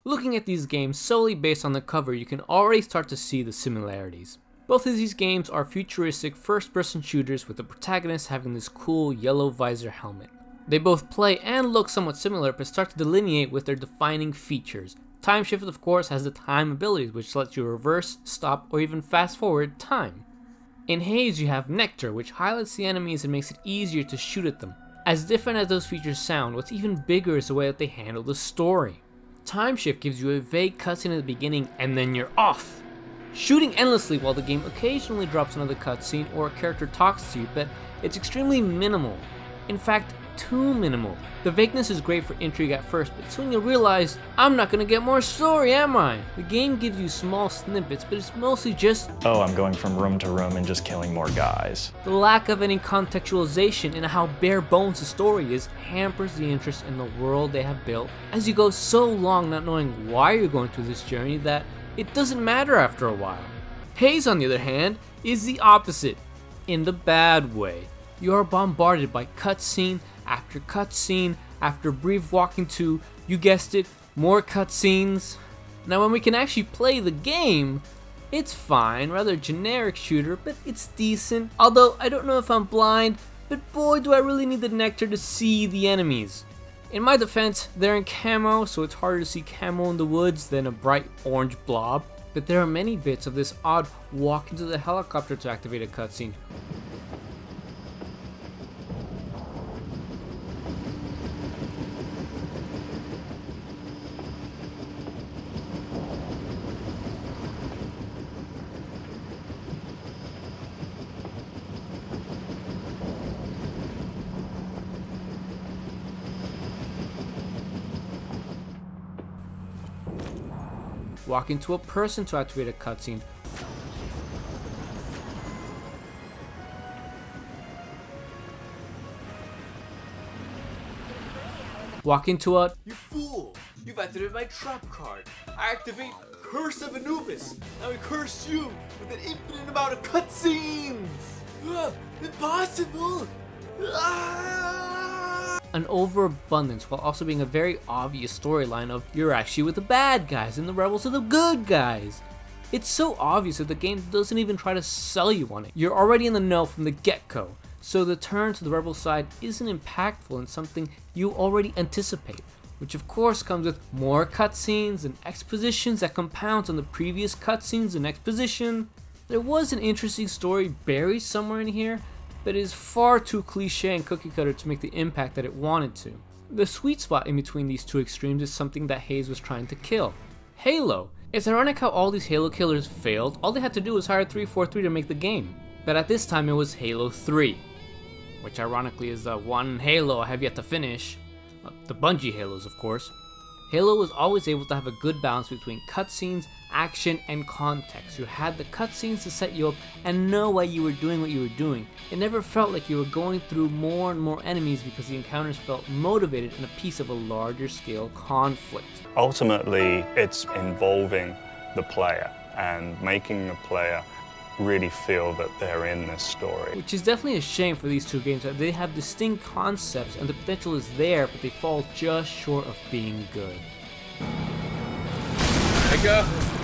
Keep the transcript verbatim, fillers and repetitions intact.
Looking at these games solely based on the cover, you can already start to see the similarities. Both of these games are futuristic first-person shooters with the protagonist having this cool yellow visor helmet. They both play and look somewhat similar, but start to delineate with their defining features. Timeshift, of course, has the time abilities, which lets you reverse, stop, or even fast forward time. In Haze, you have Nectar, which highlights the enemies and makes it easier to shoot at them. As different as those features sound, what's even bigger is the way that they handle the story. Timeshift gives you a vague cutscene at the beginning, and then you're off, shooting endlessly while the game occasionally drops another cutscene or a character talks to you, but it's extremely minimal. In fact, too minimal. The vagueness is great for intrigue at first, but soon you'll realize, I'm not gonna get more story, am I? The game gives you small snippets, but it's mostly just, oh, I'm going from room to room and just killing more guys. The lack of any contextualization in how bare bones the story is hampers the interest in the world they have built, as you go so long not knowing why you're going through this journey that it doesn't matter after a while. Haze, on the other hand, is the opposite, in the bad way. You are bombarded by cutscene after cutscene after brief walking to, you guessed it, more cutscenes. Now when we can actually play the game, it's fine, rather generic shooter, but it's decent. Although I don't know if I'm blind, but boy do I really need the Nectar to see the enemies. In my defense, they're in camo, so it's harder to see camo in the woods than a bright orange blob. But there are many bits of this odd walk into the helicopter to activate a cutscene. Walk into a person to activate a cutscene. Walk into a, you fool! You've activated my trap card. I activate Curse of Anubis. Now I curse you with an infinite amount of cutscenes. Ah, impossible! Ah! An overabundance, while also being a very obvious storyline of you're actually with the bad guys and the rebels are the good guys. It's so obvious that the game doesn't even try to sell you on it. You're already in the know from the get-go, so the turn to the rebel side isn't impactful and something you already anticipate, which of course comes with more cutscenes and expositions that compounds on the previous cutscenes and exposition. There was an interesting story buried somewhere in here, but it is far too cliche and cookie cutter to make the impact that it wanted to. The sweet spot in between these two extremes is something that Haze was trying to kill. Halo. It's ironic how all these Halo killers failed. All they had to do was hire three forty-three to make the game. But at this time it was Halo three, which ironically is the one Halo I have yet to finish. Uh, the Bungie Halos, of course. Halo was always able to have a good balance between cutscenes, action, and context. You had the cutscenes to set you up and know why you were doing what you were doing. It never felt like you were going through more and more enemies because the encounters felt motivated and a piece of a larger scale conflict. Ultimately, it's involving the player and making the player really feel that they're in this story. Which is definitely a shame for these two games, that they have distinct concepts and the potential is there, but they fall just short of being good. Micah,